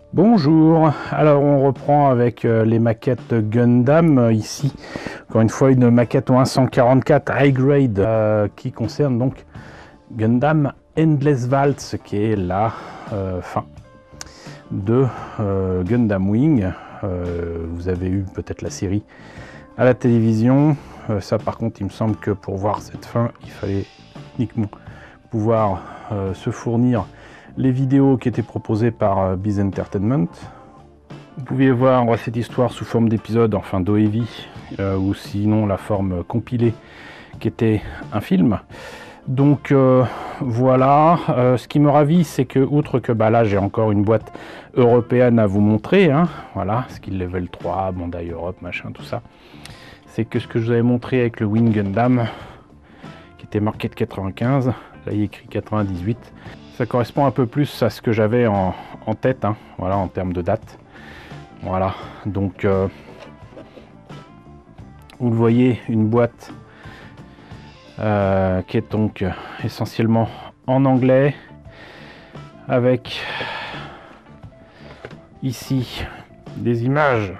Bonjour, alors on reprend avec les maquettes Gundam, ici encore une fois une maquette en 144 high grade qui concerne donc Gundam Endless Waltz qui est la fin de Gundam Wing. Vous avez eu peut-être la série à la télévision, ça par contre il me semble que pour voir cette fin il fallait uniquement pouvoir se fournir les vidéos qui étaient proposées par Biz Entertainment. Vous pouviez voir cette histoire sous forme d'épisode, enfin d'OEV, ou sinon la forme compilée qui était un film. Donc voilà, ce qui me ravit, c'est que outre que là j'ai encore une boîte européenne à vous montrer, hein, voilà, Skill Level 3, Bandai Europe, machin, tout ça, c'est que ce que je vous avais montré avec le Wing Gundam, qui était marqué de 95, là il est écrit 98, ça correspond un peu plus à ce que j'avais en tête, hein, voilà, en termes de date. Voilà, donc vous le voyez, une boîte qui est donc essentiellement en anglais, avec ici des images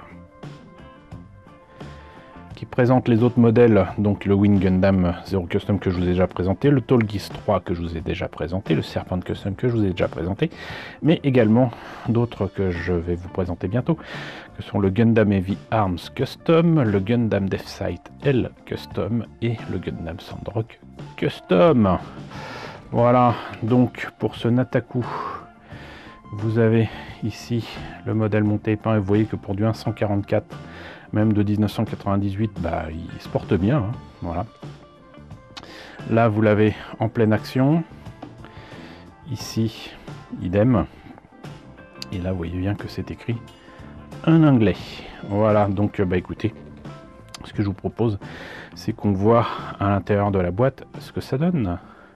qui présentent les autres modèles, donc le Wing Gundam Zero Custom que je vous ai déjà présenté, le Tolgis 3 que je vous ai déjà présenté, le Serpent Custom que je vous ai déjà présenté, mais également d'autres que je vais vous présenter bientôt, que sont le Gundam Heavy Arms Custom, le Gundam Death Sight L Custom et le Gundam Sandrock Custom. Voilà, donc pour ce Nataku, vous avez ici le modèle monté et peint, et vous voyez que pour du 144, même de 1998, il se porte bien, hein, voilà. Là, vous l'avez en pleine action. Ici, idem. Et là, vous voyez bien que c'est écrit en anglais. Voilà, donc écoutez, ce que je vous propose, c'est qu'on voit à l'intérieur de la boîte ce que ça donne.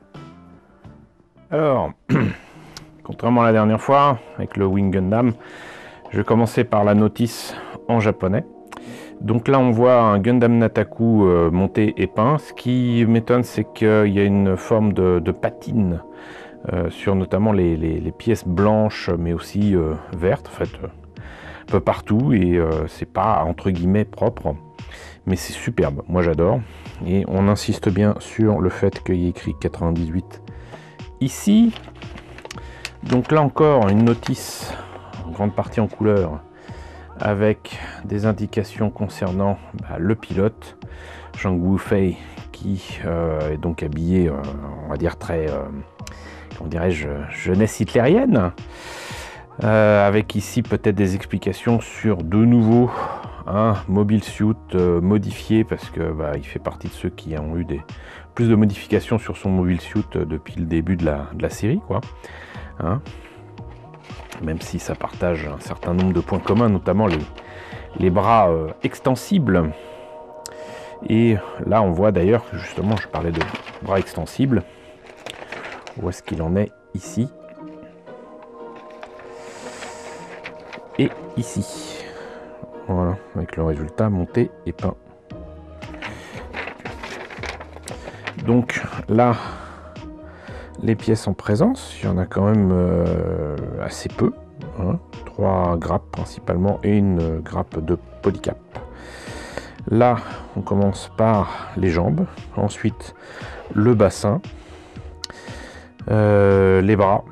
Alors, contrairement à la dernière fois, avec le Wing Gundam, je vais commencer par la notice en japonais. Donc là on voit un Gundam Nataku monté et peint. Ce qui m'étonne, c'est qu'il y a une forme de patine sur notamment les pièces blanches, mais aussi vertes, en fait, un peu partout, et c'est pas entre guillemets propre, mais c'est superbe, moi j'adore. Et on insiste bien sur le fait qu'il y ait écrit 98 ici. Donc là encore une notice en grande partie en couleur, avec des indications concernant le pilote, Zhang Wufei, qui est donc habillé, on va dire très, comment dirais-je, jeunesse hitlérienne, avec ici peut-être des explications sur de nouveau un mobile suit modifié, parce que il fait partie de ceux qui ont eu plus de modifications sur son mobile suit depuis le début de la série, quoi. Hein, même si ça partage un certain nombre de points communs, notamment les bras extensibles. Et là on voit d'ailleurs, justement je parlais de bras extensibles, où est-ce qu'il en est ici et ici. Voilà, avec le résultat monté et peint. Donc là, les pièces en présence, il y en a quand même assez peu, hein, 3 grappes principalement et une grappe de polycap. Là, on commence par les jambes, ensuite le bassin, les bras,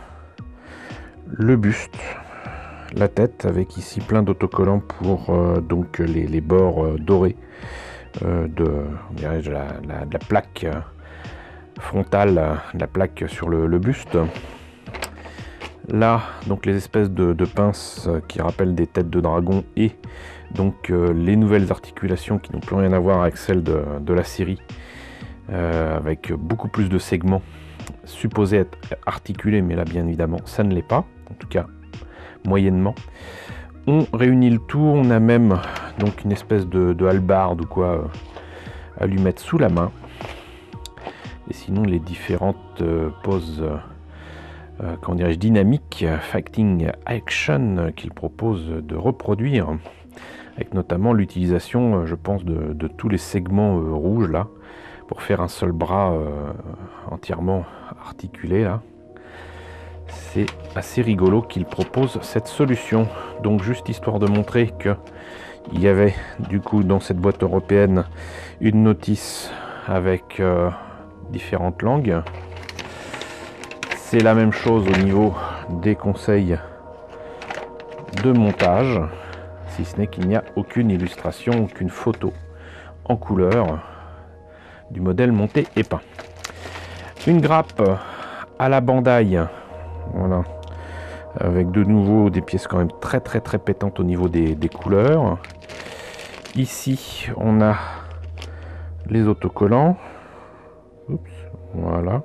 le buste, la tête, avec ici plein d'autocollants pour donc les bords dorés de la plaque frontale, la plaque sur le buste. Là, donc les espèces de pinces qui rappellent des têtes de dragon, et donc les nouvelles articulations qui n'ont plus rien à voir avec celles de la série, avec beaucoup plus de segments supposés être articulés, mais là bien évidemment ça ne l'est pas, en tout cas moyennement. On réunit le tout, on a même donc une espèce de hallebarde ou quoi à lui mettre sous la main. Et sinon les différentes poses comment dirais-je, dynamiques, fighting action qu'il propose de reproduire, avec notamment l'utilisation, je pense, de tous les segments rouges là, pour faire un seul bras entièrement articulé là. c'est assez rigolo qu'il propose cette solution. Donc juste histoire de montrer que il y avait du coup dans cette boîte européenne une notice avec différentes langues. C'est la même chose au niveau des conseils de montage, si ce n'est qu'il n'y a aucune illustration, aucune photo en couleur du modèle monté et peint. Une grappe à la Bandai, voilà, avec de nouveau des pièces quand même très pétantes au niveau des couleurs. Ici on a les autocollants. Oups, voilà.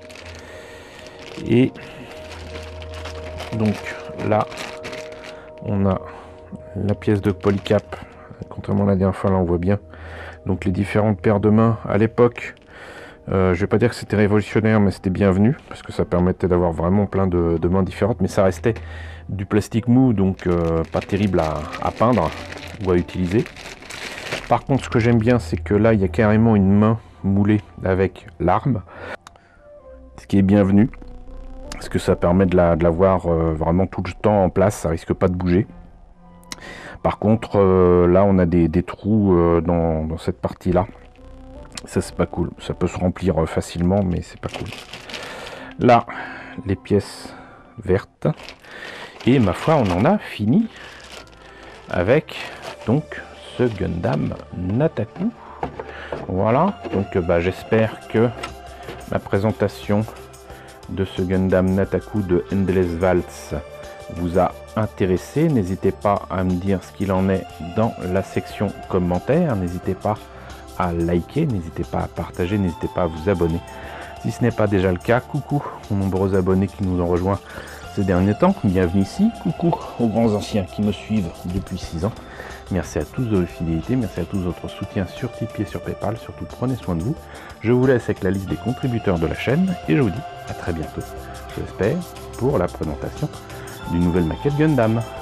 Et donc là on a la pièce de polycap. Contrairement à la dernière fois, là on voit bien donc les différentes paires de mains à l'époque. Je vais pas dire que c'était révolutionnaire, mais c'était bienvenu parce que ça permettait d'avoir vraiment plein de mains différentes, mais ça restait du plastique mou, donc pas terrible à peindre ou à utiliser. Par contre, ce que j'aime bien, c'est que là il y a carrément une main moulée avec l'arme, ce qui est bienvenu parce que ça permet de l'avoir vraiment tout le temps en place, ça risque pas de bouger. Par contre, là on a des trous dans cette partie là. Ça c'est pas cool, ça peut se remplir facilement, mais c'est pas cool. Là, les pièces vertes. Et ma foi, on en a fini avec donc ce Gundam Nataku. Voilà, donc j'espère que ma présentation de ce Gundam Nataku de Endless Waltz vous a intéressé. N'hésitez pas à me dire ce qu'il en est dans la section commentaires. N'hésitez pas à liker, n'hésitez pas à partager, n'hésitez pas à vous abonner si ce n'est pas déjà le cas. Coucou aux nombreux abonnés qui nous ont rejoints ces derniers temps, bienvenue ici. Coucou aux grands anciens qui me suivent depuis 6 ans. Merci à tous de votre fidélité, merci à tous de votre soutien sur Tipeee et sur Paypal. Surtout prenez soin de vous. Je vous laisse avec la liste des contributeurs de la chaîne et je vous dis à très bientôt, j'espère, pour la présentation d'une nouvelle maquette Gundam.